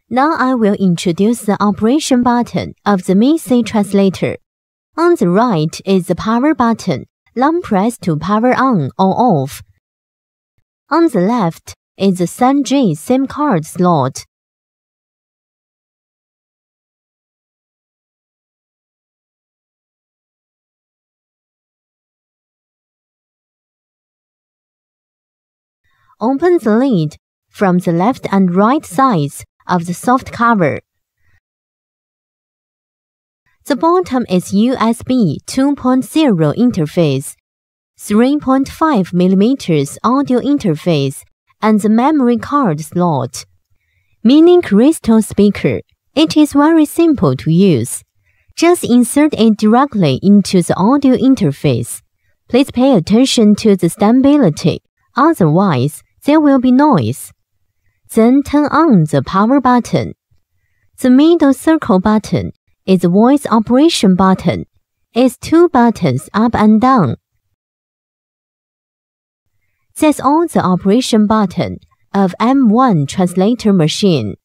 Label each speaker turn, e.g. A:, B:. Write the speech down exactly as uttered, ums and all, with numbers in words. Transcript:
A: Now I will introduce the operation button of the Mesay translator. On the right is the power button. Long press to power on or off. On the left is the send J SIM card slot. Open the lid from the left and right sides of the soft cover. The bottom is U S B two point oh interface, three point five millimeter audio interface, and the memory card slot. Mini crystal speaker. It is very simple to use. Just insert it directly into the audio interface. Please pay attention to the stability, otherwise there will be noise. Then turn on the power button. The middle circle button is the voice operation button. It's two buttons up and down. That's all the operation button of M one translator machine.